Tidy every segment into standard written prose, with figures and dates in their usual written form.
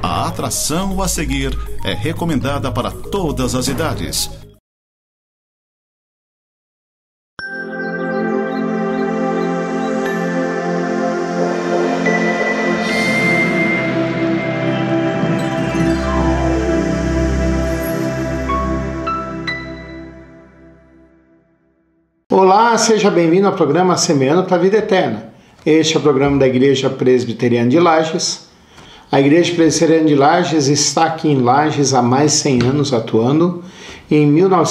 A atração a seguir é recomendada para todas as idades. Olá, seja bem-vindo ao programa Semeando para a Vida Eterna. Este é o programa da Igreja Presbiteriana de Lages. A Igreja Presbiteriana de Lages está aqui em Lages há mais de 100 anos atuando. Em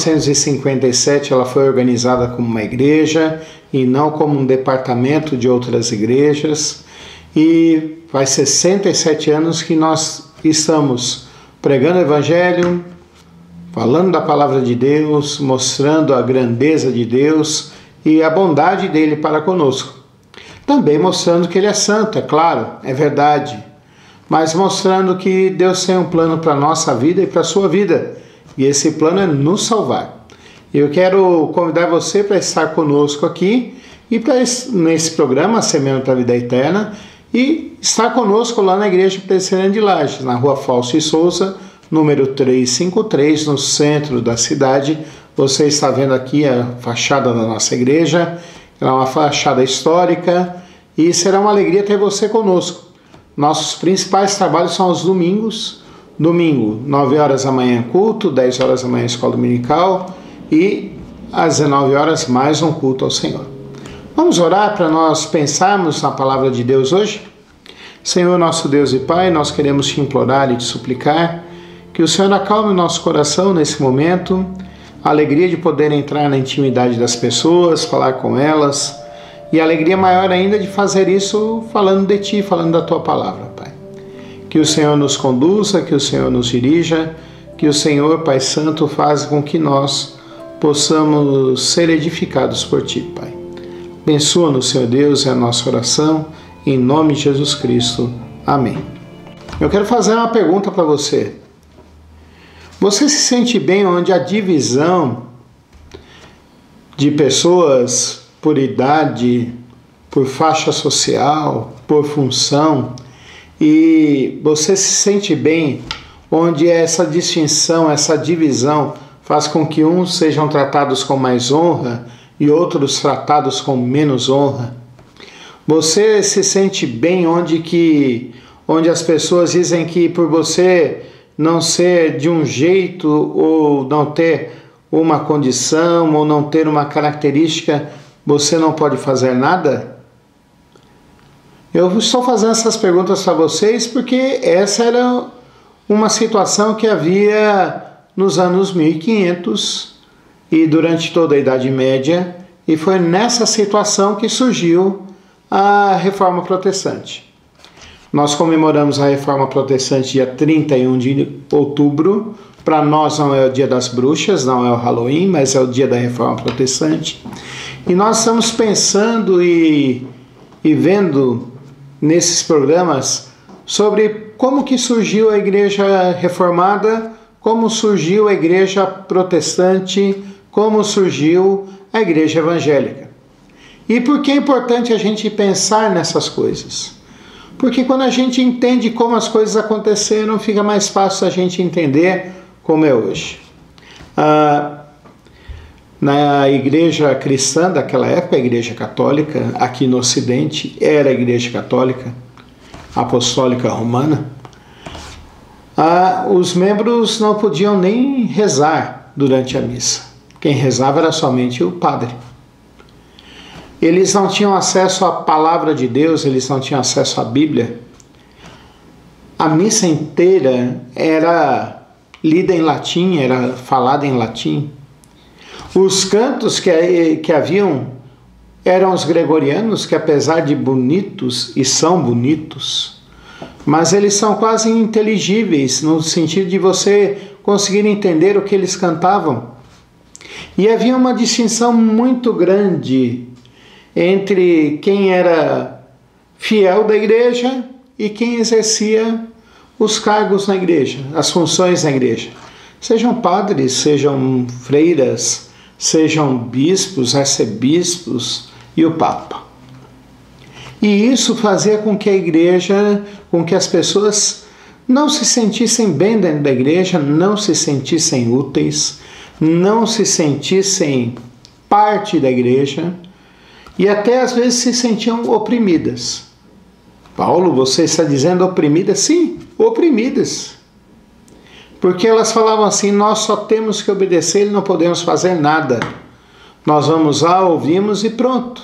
1957 ela foi organizada como uma igreja e não como um departamento de outras igrejas. E faz 67 anos que nós estamos pregando o Evangelho, falando da palavra de Deus, mostrando a grandeza de Deus e a bondade dele para conosco. Também mostrando que ele é santo, é claro, é verdade, mas mostrando que Deus tem um plano para a nossa vida e para a sua vida, e esse plano é nos salvar. Eu quero convidar você para estar conosco aqui e nesse programa Semeando para a Vida Eterna e estar conosco lá na Igreja Presbiteriana de Lages, na Rua Fausto e Souza, número 353, no centro da cidade. Você está vendo aqui a fachada da nossa igreja, é uma fachada histórica e será uma alegria ter você conosco. Nossos principais trabalhos são os domingos. Domingo, 9 horas da manhã culto, 10 horas da manhã escola dominical e às 19 horas mais um culto ao Senhor. Vamos orar para nós pensarmos na palavra de Deus hoje? Senhor, nosso Deus e Pai, nós queremos te implorar e te suplicar que o Senhor acalme o nosso coração nesse momento, a alegria de poder entrar na intimidade das pessoas, falar com elas, e a alegria maior ainda de fazer isso falando de Ti, falando da Tua palavra, Pai. Que o Senhor nos conduza, que o Senhor nos dirija, que o Senhor, Pai Santo, faça com que nós possamos ser edificados por Ti, Pai. Abençoa-nos, Senhor Deus, é a nossa oração, em nome de Jesus Cristo. Amém. Eu quero fazer uma pergunta para você. Você se sente bem onde a divisão de pessoas por idade, por faixa social, por função, e você se sente bem onde essa distinção, essa divisão faz com que uns sejam tratados com mais honra e outros tratados com menos honra? Você se sente bem onde as pessoas dizem que por você não ser de um jeito ou não ter uma condição ou não ter uma característica, você não pode fazer nada? Eu estou fazendo essas perguntas para vocês porque essa era uma situação que havia nos anos 1500 e durante toda a Idade Média, e foi nessa situação que surgiu a Reforma Protestante. Nós comemoramos a Reforma Protestante dia 31 de outubro. Para nós não é o dia das bruxas, não é o Halloween, mas é o dia da Reforma Protestante. E nós estamos pensando e vendo nesses programas sobre como que surgiu a Igreja Reformada, como surgiu a Igreja Protestante, como surgiu a Igreja Evangélica. E por que é importante a gente pensar nessas coisas? Porque quando a gente entende como as coisas aconteceram, fica mais fácil a gente entender como é hoje. Na igreja cristã daquela época, a igreja católica, aqui no Ocidente, era a igreja católica, apostólica romana, os membros não podiam nem rezar durante a missa. Quem rezava era somente o padre. Eles não tinham acesso à palavra de Deus, eles não tinham acesso à Bíblia. A missa inteira era lida em latim, era falada em latim. Os cantos que haviam eram os gregorianos, que apesar de bonitos, e são bonitos, mas eles são quase inteligíveis, no sentido de você conseguir entender o que eles cantavam. E havia uma distinção muito grande entre quem era fiel da igreja e quem exercia os cargos na igreja, as funções na igreja. Sejam padres, sejam freiras, sejam bispos, arcebispos e o Papa. E isso fazia com que a igreja, com que as pessoas não se sentissem bem dentro da igreja, não se sentissem úteis, não se sentissem parte da igreja e até às vezes se sentiam oprimidas. Paulo, você está dizendo oprimidas? Sim, oprimidas. Porque elas falavam assim, nós só temos que obedecer e não podemos fazer nada. Nós vamos lá, ouvimos e pronto.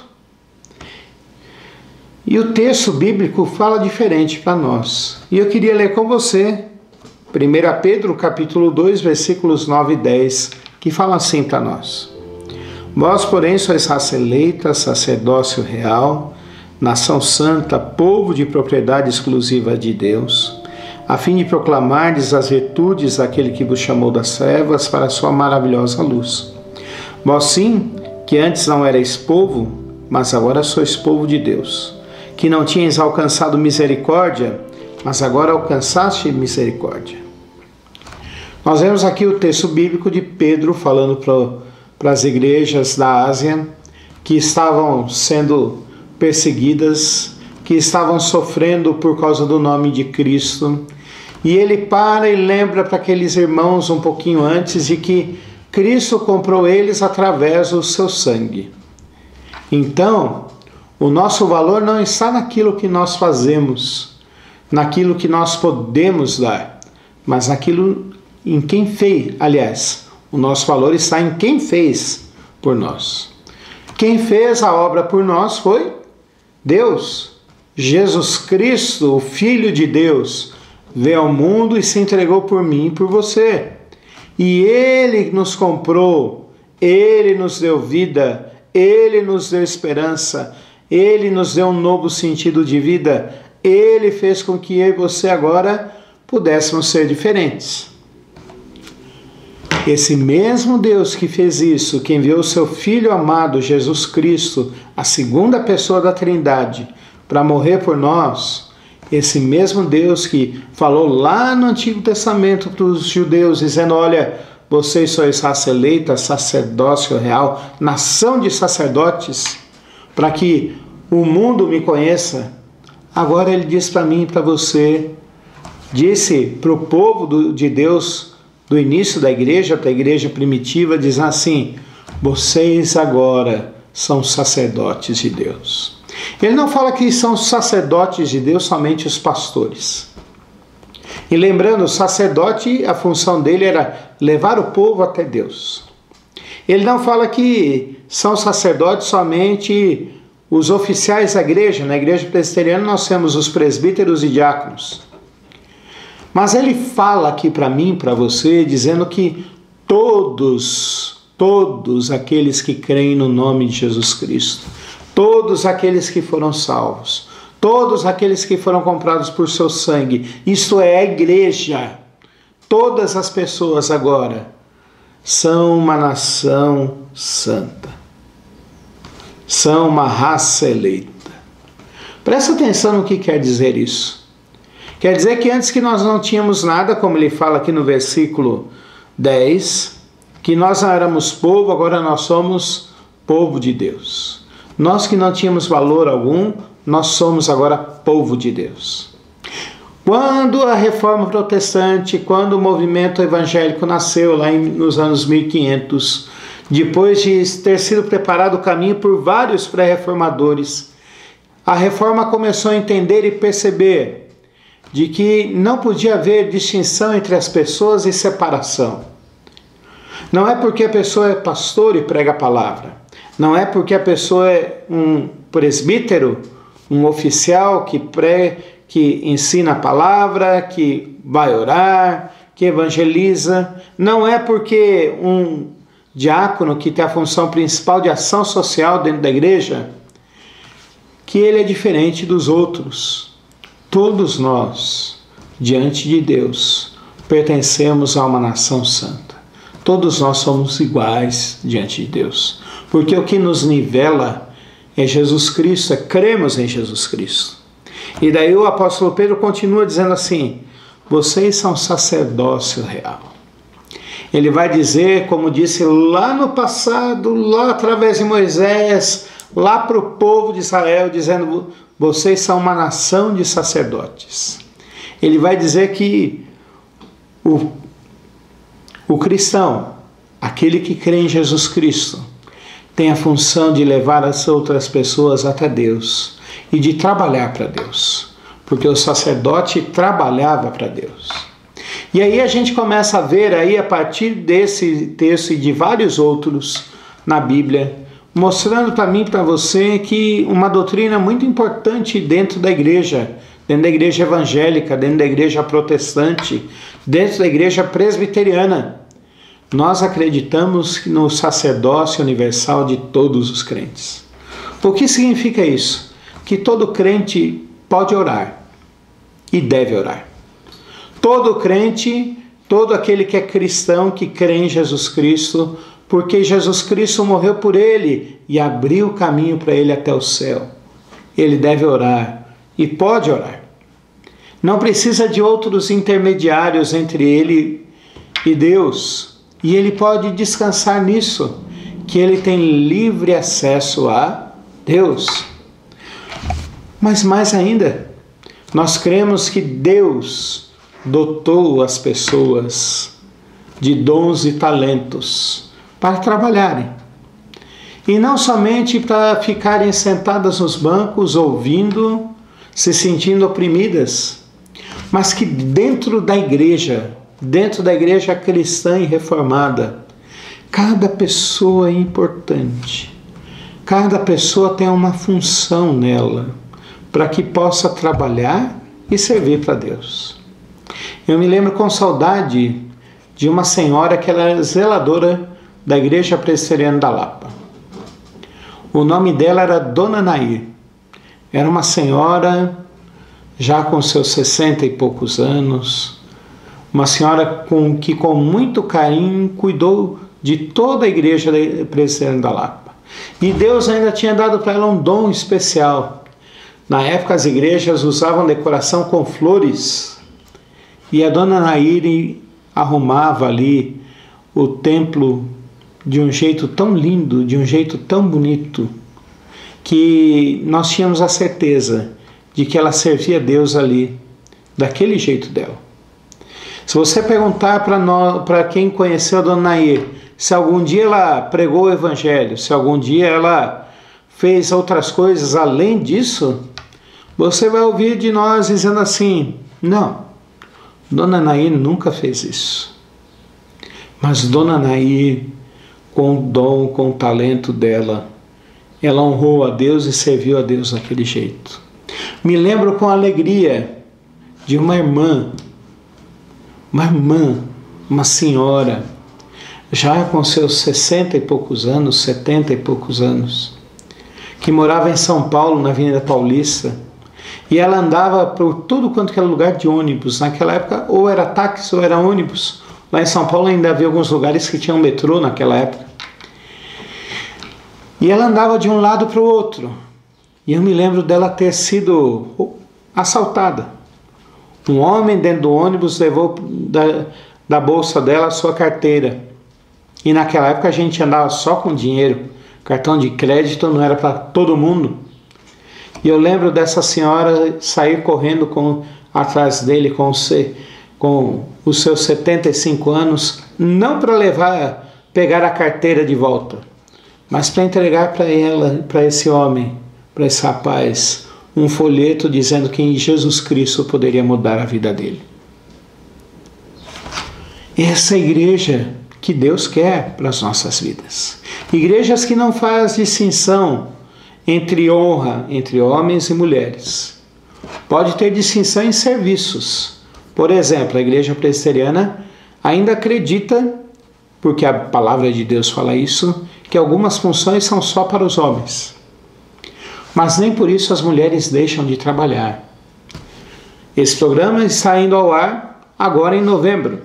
E o texto bíblico fala diferente para nós. E eu queria ler com você 1 Pedro capítulo 2, versículos 9 e 10, que fala assim para nós. Vós, porém, sois raça eleita, sacerdócio real, nação santa, povo de propriedade exclusiva de Deus, a fim de proclamardes as virtudes daquele que vos chamou das trevas para a sua maravilhosa luz. Vós sim, que antes não erais povo, mas agora sois povo de Deus, que não tinhas alcançado misericórdia, mas agora alcançaste misericórdia. Nós vemos aqui o texto bíblico de Pedro falando para as igrejas da Ásia que estavam sendo perseguidas, que estavam sofrendo por causa do nome de Cristo. E ele para e lembra para aqueles irmãos um pouquinho antes de que Cristo comprou eles através do seu sangue. Então, o nosso valor não está naquilo que nós fazemos, naquilo que nós podemos dar, mas naquilo em quem fez. Aliás, o nosso valor está em quem fez por nós. Quem fez a obra por nós foi Deus. Jesus Cristo, o Filho de Deus, veio ao mundo e se entregou por mim e por você. E Ele nos comprou, Ele nos deu vida, Ele nos deu esperança, Ele nos deu um novo sentido de vida, Ele fez com que eu e você agora pudéssemos ser diferentes. Esse mesmo Deus que fez isso, que enviou o seu Filho amado, Jesus Cristo, a segunda pessoa da Trindade, para morrer por nós, esse mesmo Deus que falou lá no Antigo Testamento para os judeus, dizendo, olha, vocês sois raça eleita, sacerdócio real, nação de sacerdotes, para que o mundo me conheça. Agora ele diz para mim e para você, disse para o povo de Deus, do início da igreja, para a igreja primitiva, diz assim, vocês agora são sacerdotes de Deus. Ele não fala que são sacerdotes de Deus somente os pastores. E lembrando, o sacerdote, a função dele era levar o povo até Deus. Ele não fala que são sacerdotes somente os oficiais da igreja. Na igreja presbiteriana nós temos os presbíteros e diáconos. Mas ele fala aqui para mim, para você, dizendo que todos aqueles que creem no nome de Jesus Cristo, todos aqueles que foram salvos, todos aqueles que foram comprados por seu sangue, isto é a igreja, todas as pessoas agora são uma nação santa, são uma raça eleita. Presta atenção no que quer dizer isso. Quer dizer que antes que nós não tínhamos nada, como ele fala aqui no versículo 10, que nós não éramos povo, agora nós somos povo de Deus. Nós que não tínhamos valor algum, nós somos agora povo de Deus. Quando a Reforma Protestante, quando o movimento evangélico nasceu lá nos anos 1500, depois de ter sido preparado o caminho por vários pré-reformadores, a Reforma começou a entender e perceber de que não podia haver distinção entre as pessoas e separação. Não é porque a pessoa é pastor e prega a palavra. Não é porque a pessoa é um presbítero, um oficial que ensina a palavra, que vai orar, que evangeliza. Não é porque um diácono que tem a função principal de ação social dentro da igreja, que ele é diferente dos outros. Todos nós, diante de Deus, pertencemos a uma nação santa. Todos nós somos iguais diante de Deus. Porque o que nos nivela é Jesus Cristo, é cremos em Jesus Cristo. E daí o apóstolo Pedro continua dizendo assim, vocês são sacerdócio real. Ele vai dizer, como disse lá no passado, lá através de Moisés, lá para o povo de Israel, dizendo, vocês são uma nação de sacerdotes. Ele vai dizer que o cristão, aquele que crê em Jesus Cristo, tem a função de levar as outras pessoas até Deus e de trabalhar para Deus, porque o sacerdote trabalhava para Deus. E aí a gente começa a ver aí, a partir desse texto e de vários outros na Bíblia, mostrando para mim e para você que uma doutrina muito importante dentro da igreja evangélica, dentro da igreja protestante, dentro da igreja presbiteriana, nós acreditamos no sacerdócio universal de todos os crentes. O que significa isso? Que todo crente pode orar e deve orar. Todo crente, todo aquele que é cristão, que crê em Jesus Cristo, porque Jesus Cristo morreu por ele e abriu o caminho para ele até o céu. Ele deve orar e pode orar. Não precisa de outros intermediários entre ele e Deus. E ele pode descansar nisso, que ele tem livre acesso a Deus. Mas mais ainda, nós cremos que Deus dotou as pessoas de dons e talentos para trabalharem. E não somente para ficarem sentadas nos bancos, ouvindo, se sentindo oprimidas, mas que dentro da igreja cristã e reformada, cada pessoa é importante. Cada pessoa tem uma função nela, para que possa trabalhar e servir para Deus. Eu me lembro com saudade de uma senhora que era zeladora da Igreja Presbiteriana da Lapa. O nome dela era Dona Nair. Era uma senhora já com seus 60 e poucos anos, uma senhora que com muito carinho cuidou de toda a Igreja Presbiteriana da Lapa. E Deus ainda tinha dado para ela um dom especial. Na época as igrejas usavam decoração com flores, e a Dona Nair arrumava ali o templo de um jeito tão lindo, de um jeito tão bonito, que nós tínhamos a certeza de que ela servia a Deus ali, daquele jeito dela. Se você perguntar para quem conheceu a Dona Nair, se algum dia ela pregou o Evangelho, se algum dia ela fez outras coisas além disso, você vai ouvir de nós dizendo assim: não, Dona Nair nunca fez isso. Mas Dona Nair, com o dom, com o talento dela, ela honrou a Deus e serviu a Deus daquele jeito. Me lembro com alegria de uma irmã, uma senhora, já com seus 60 e poucos anos, 70 e poucos anos, que morava em São Paulo, na Avenida Paulista, e ela andava por tudo quanto que era lugar de ônibus. Naquela época, ou era táxi ou era ônibus. Lá em São Paulo ainda havia alguns lugares que tinham metrô naquela época. E ela andava de um lado para o outro. E eu me lembro dela ter sido assaltada. Um homem dentro do ônibus levou da bolsa dela a sua carteira. E naquela época a gente andava só com dinheiro. Cartão de crédito não era para todo mundo. E eu lembro dessa senhora sair correndo atrás dele com os seus 75 anos, não para pegar a carteira de volta, mas para entregar para esse homem, para esse rapaz, um folheto dizendo que em Jesus Cristo poderia mudar a vida dele. Essa é a igreja que Deus quer para as nossas vidas. Igrejas que não fazem distinção entre honra entre homens e mulheres. Pode ter distinção em serviços. Por exemplo, a Igreja Presbiteriana ainda acredita, porque a palavra de Deus fala isso, que algumas funções são só para os homens. Mas nem por isso as mulheres deixam de trabalhar. Esse programa está indo ao ar agora em novembro.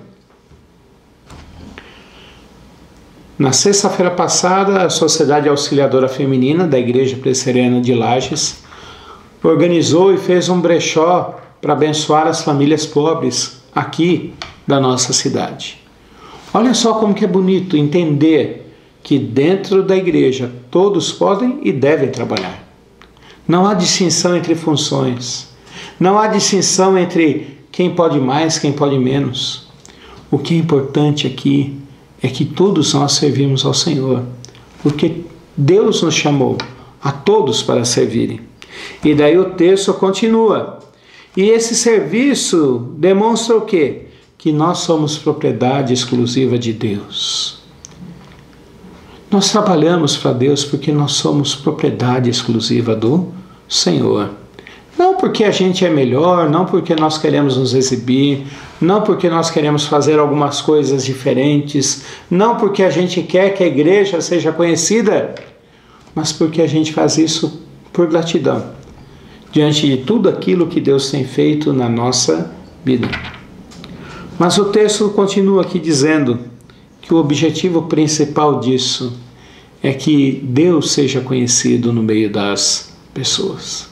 Na sexta-feira passada, a Sociedade Auxiliadora Feminina da Igreja Presbiteriana de Lages organizou e fez um brechó para abençoar as famílias pobres aqui da nossa cidade. Olha só como que é bonito entender que dentro da igreja todos podem e devem trabalhar. Não há distinção entre funções. Não há distinção entre quem pode mais, quem pode menos. O que é importante aqui é que todos nós servimos ao Senhor, porque Deus nos chamou a todos para servirem. E daí o texto continua. E esse serviço demonstra o quê? Que nós somos propriedade exclusiva de Deus. Nós trabalhamos para Deus porque nós somos propriedade exclusiva do Senhor. Não porque a gente é melhor, não porque nós queremos nos exibir, não porque nós queremos fazer algumas coisas diferentes, não porque a gente quer que a igreja seja conhecida, mas porque a gente faz isso por gratidão, diante de tudo aquilo que Deus tem feito na nossa vida. Mas o texto continua aqui dizendo que o objetivo principal disso é que Deus seja conhecido no meio das pessoas.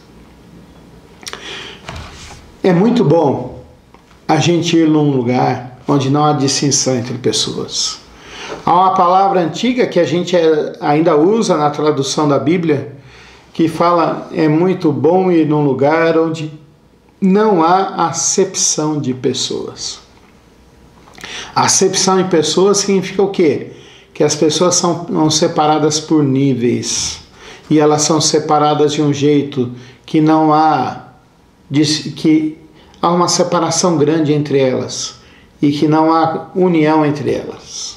É muito bom a gente ir num lugar onde não há distinção entre pessoas. Há uma palavra antiga que a gente ainda usa na tradução da Bíblia, que fala: é muito bom ir num lugar onde não há acepção de pessoas. Acepção de pessoas significa o quê? Que as pessoas são separadas por níveis, e elas são separadas de um jeito que não há, que há uma separação grande entre elas, e que não há união entre elas.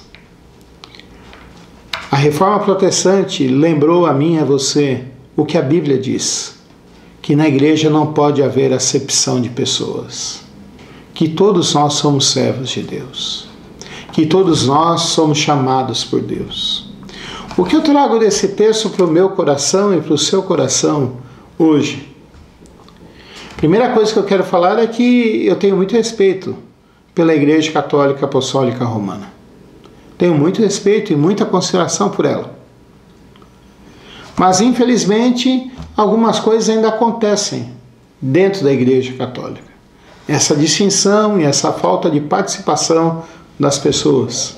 A Reforma Protestante lembrou a mim e a você o que a Bíblia diz, que na igreja não pode haver acepção de pessoas, que todos nós somos servos de Deus, que todos nós somos chamados por Deus. O que eu trago desse texto para o meu coração e para o seu coração hoje? Primeira coisa que eu quero falar é que eu tenho muito respeito pela Igreja Católica Apostólica Romana. Tenho muito respeito e muita consideração por ela. Mas, infelizmente, algumas coisas ainda acontecem dentro da Igreja Católica. Essa distinção e essa falta de participação das pessoas.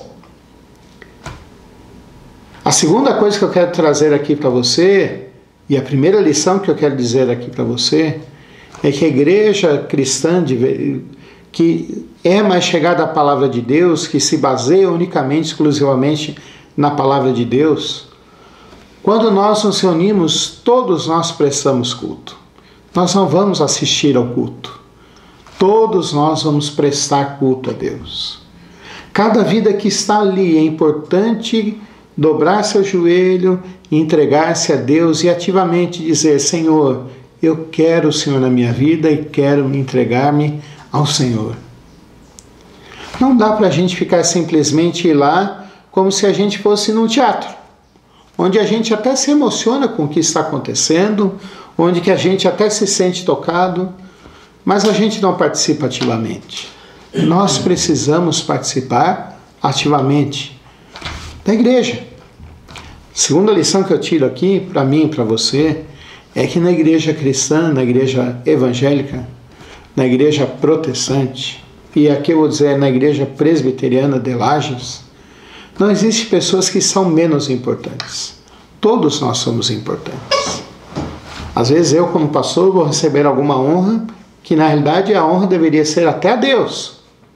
A segunda coisa que eu quero trazer aqui para você, e a primeira lição que eu quero dizer aqui para você, é que a igreja cristã, que é mais chegada à palavra de Deus, que se baseia unicamente, exclusivamente na palavra de Deus, quando nós nos reunimos, todos nós prestamos culto. Nós não vamos assistir ao culto. Todos nós vamos prestar culto a Deus. Cada vida que está ali é importante dobrar seu joelho, entregar-se a Deus e ativamente dizer: Senhor, eu quero o Senhor na minha vida e quero entregar-me ao Senhor. Não dá para a gente ficar simplesmente ir lá como se a gente fosse num teatro, onde a gente até se emociona com o que está acontecendo, onde que a gente até se sente tocado, mas a gente não participa ativamente. Nós precisamos participar ativamente da igreja. Segunda lição que eu tiro aqui, para mim e para você, é que na igreja cristã, na igreja evangélica, na igreja protestante, e aqui eu vou dizer na igreja presbiteriana de Lages, não existem pessoas que são menos importantes. Todos nós somos importantes. Às vezes eu, como pastor, vou receber alguma honra, que na realidade a honra deveria ser até a Deus.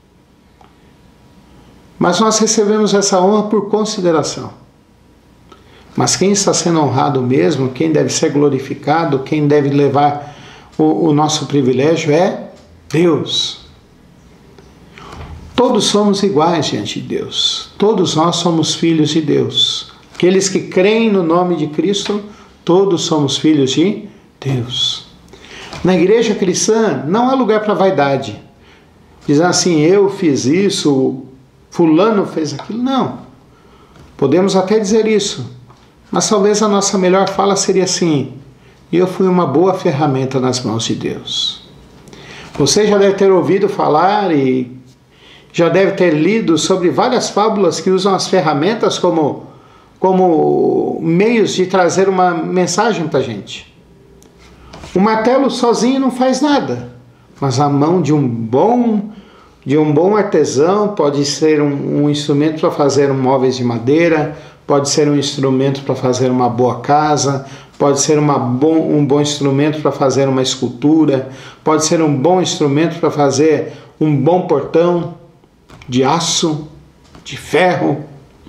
Mas nós recebemos essa honra por consideração. Mas quem está sendo honrado mesmo, quem deve ser glorificado, quem deve levar o nosso privilégio é Deus. Todos somos iguais diante de Deus. Todos nós somos filhos de Deus. Aqueles que creem no nome de Cristo, todos somos filhos de Deus. Na igreja cristã não há lugar para vaidade. Dizer assim: eu fiz isso, fulano fez aquilo. Não. Podemos até dizer isso. Mas talvez a nossa melhor fala seria assim: eu fui uma boa ferramenta nas mãos de Deus. Você já deve ter ouvido falar e já deve ter lido sobre várias fábulas que usam as ferramentas como meios de trazer uma mensagem para a gente. O martelo sozinho não faz nada, mas a mão de um bom artesão pode ser um instrumento para fazer móveis de madeira, pode ser um instrumento para fazer uma boa casa, pode ser um bom instrumento para fazer uma escultura, pode ser um bom instrumento para fazer um bom portão de aço, de ferro,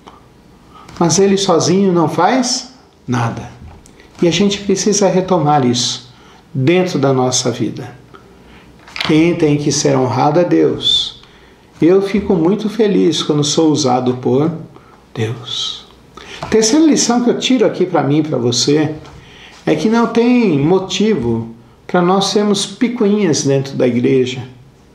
mas ele sozinho não faz nada. E a gente precisa retomar isso dentro da nossa vida. Quem tem que ser honrado é Deus. Eu fico muito feliz quando sou usado por Deus. Terceira lição que eu tiro aqui para mim e para você é que não tem motivo para nós sermos picuinhas dentro da igreja,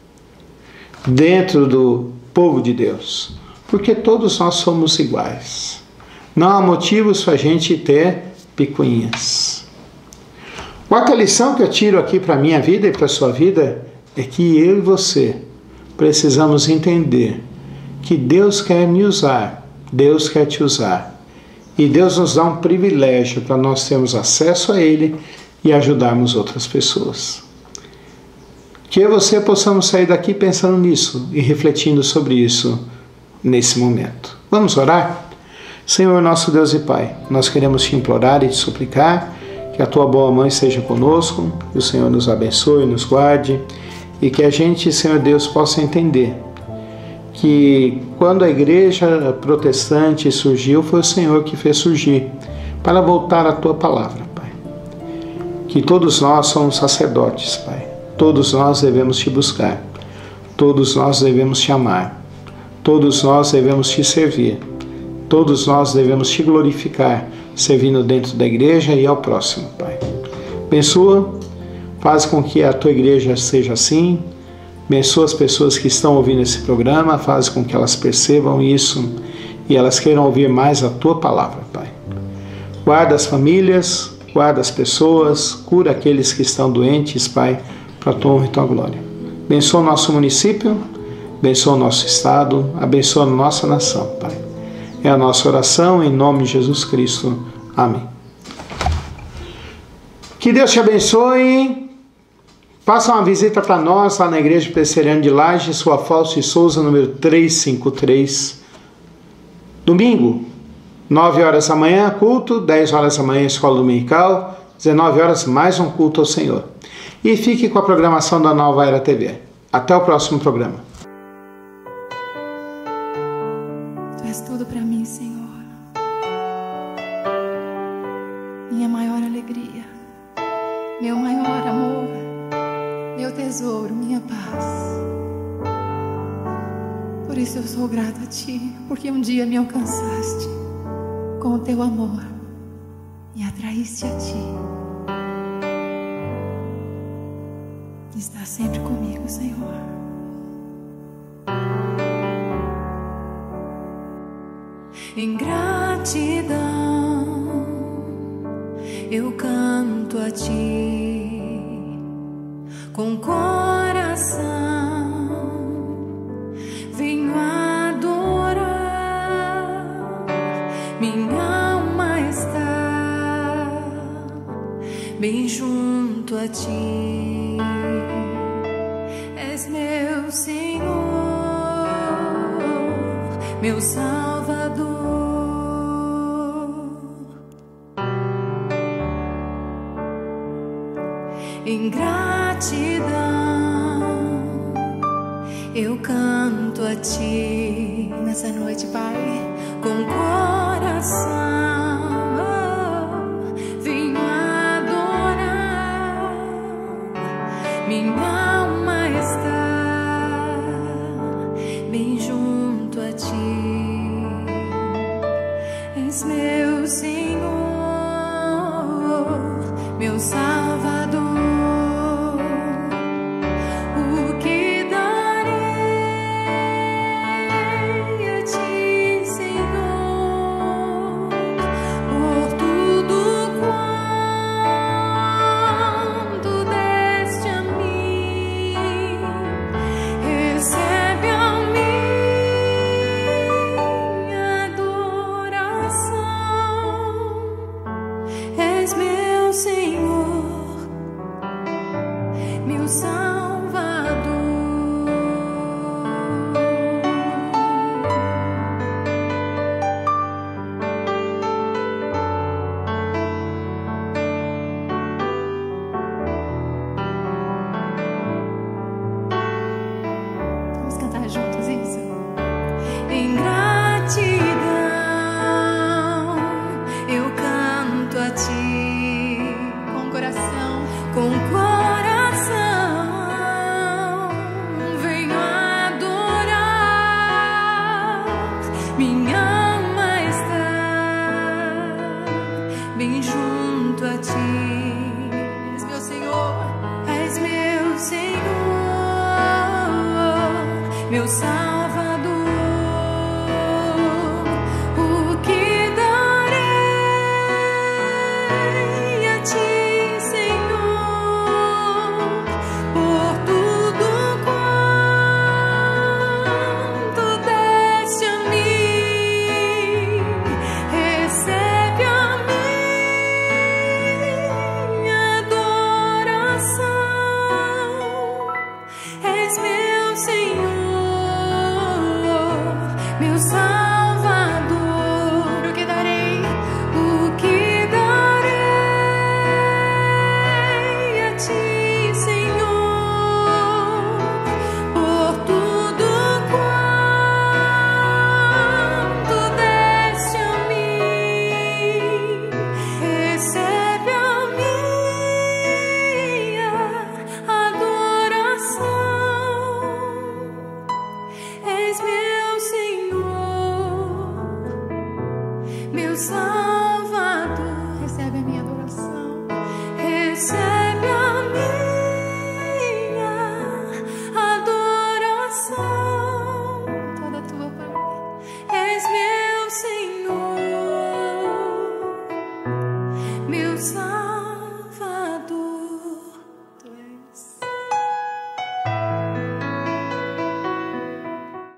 dentro do povo de Deus, porque todos nós somos iguais. Não há motivos para a gente ter picuinhas. Quarta lição que eu tiro aqui para a minha vida e para a sua vida é que eu e você precisamos entender que Deus quer me usar, Deus quer te usar. E Deus nos dá um privilégio para nós termos acesso a Ele e ajudarmos outras pessoas. Que eu e você possamos sair daqui pensando nisso e refletindo sobre isso nesse momento. Vamos orar? Senhor, nosso Deus e Pai, nós queremos te implorar e te suplicar que a Tua boa mãe esteja conosco, que o Senhor nos abençoe, nos guarde e que a gente, Senhor Deus, possa entender que quando a igreja protestante surgiu, foi o Senhor que fez surgir para voltar à Tua palavra, Pai. Que todos nós somos sacerdotes, Pai. Todos nós devemos te buscar. Todos nós devemos te amar. Todos nós devemos te servir. Todos nós devemos te glorificar, servindo dentro da igreja e ao próximo, Pai. Abençoa, faz com que a Tua igreja seja assim. Abençoa as pessoas que estão ouvindo esse programa, faz com que elas percebam isso e elas queiram ouvir mais a Tua palavra, Pai. Guarda as famílias, guarda as pessoas, cura aqueles que estão doentes, Pai, para a Tua honra e Tua glória. Abençoa o nosso município, abençoa o nosso estado, abençoa a nossa nação, Pai. É a nossa oração em nome de Jesus Cristo. Amém. Que Deus te abençoe. Faça uma visita para nós lá na Igreja Presbiteriana de Lages, Rua Fausto de Souza, número 353. Domingo, 9 horas da manhã, culto, 10 horas da manhã, escola dominical, 19 horas, mais um culto ao Senhor. E fique com a programação da Nova Era TV. Até o próximo programa. Tu és tudo para mim, Senhor. Minha maior alegria, meu maior amor, meu tesouro, minha paz. Por isso eu sou grata a Ti, porque um dia me alcançaste com o Teu amor e atraíste a Ti. Está sempre comigo, Senhor. Em gratidão eu canto a Ti com coração, venho adorar. Minha alma está bem junto a Ti. És meu Senhor, meu Salvador. Em gratidão eu canto a Ti nessa noite, Pai, com coração, venho adorar. Minha alma está bem junto a Ti. És meu Senhor, meu Salvador. Senhor, minha alma está bem junto a ti. És meu Senhor, és meu Senhor, meu Salvador. O que darei a ti, Senhor, por tudo quanto deste a mim? Recebe a minha adoração. És meu Senhor, meu Salvador. O que darei? O que darei a ti, Senhor, por tudo quanto deste a mim? Recebe a minha adoração. És meu Senhor, meu Salvador.